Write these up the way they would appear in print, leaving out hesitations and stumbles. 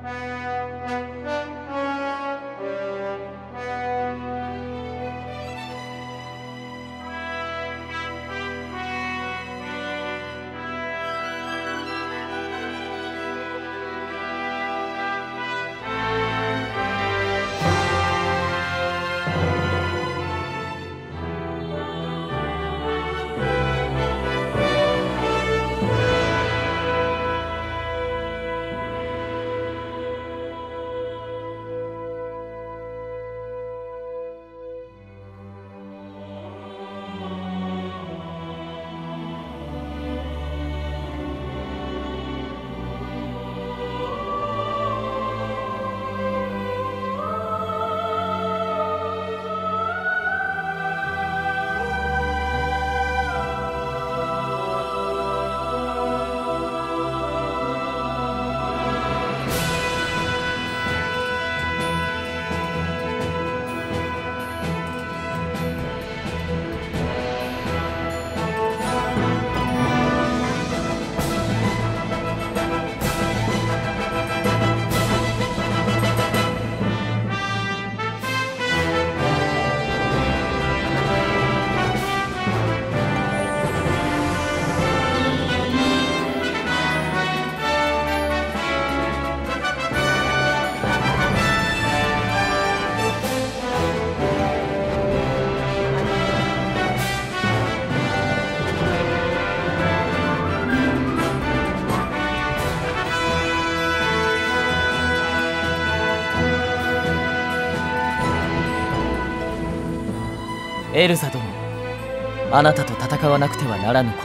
エルサ殿、あなたと戦わなくてはならぬこと、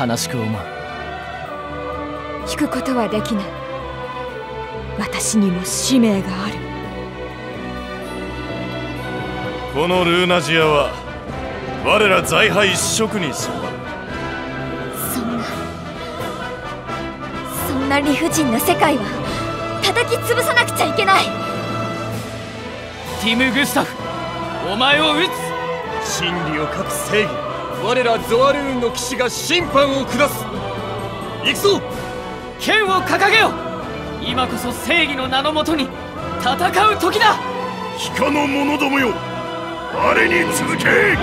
悲しく思う。 引くことはできない。私にも使命がある。 このルーナジアは我ら財派一色にする。 そんな理不尽な世界は叩き潰さなくちゃいけない。 ティム・グスタフ、お前を撃つ。 真理を隠す正義、我らゾアルーンの騎士が審判を下す。行くぞ。 剣を掲げよ。今こそ正義の名のもとに戦う時だ。 非可の者どもよ、我に続け。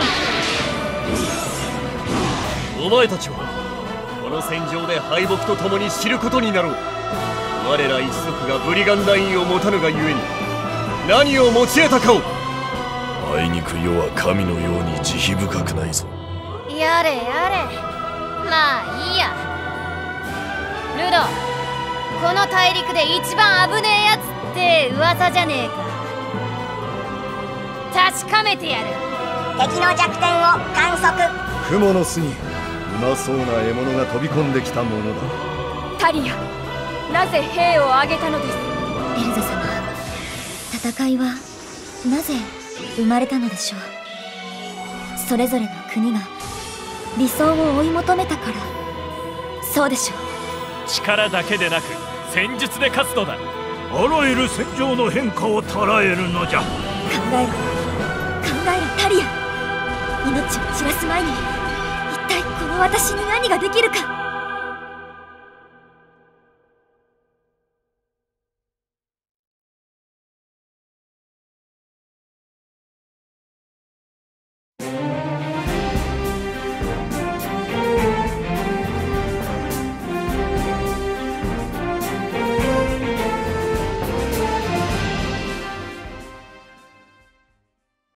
お前たちはこの戦場で敗北とともに知ることになろう。我ら一族がブリガンダインを持たぬがゆえに何を持ち得たかを。 あいにく世は神のように慈悲深くないぞ。 やれやれ、まあいいや。ルド、この大陸で一番危ねえやつって噂じゃねえか。確かめてやる。 敵の弱点を観測。 雲の巣にうまそうな獲物が飛び込んできたものだ。 タリア、なぜ兵を挙げたのです。 エルザ様、戦いはなぜ生まれたのでしょう。それぞれの国が理想を追い求めたから。そうでしょう。 力だけでなく戦術で勝つのだ。 あらゆる戦場の変化を捉えるのじゃ。 考えろタリア。命を散らす前に一体この私に何ができるか。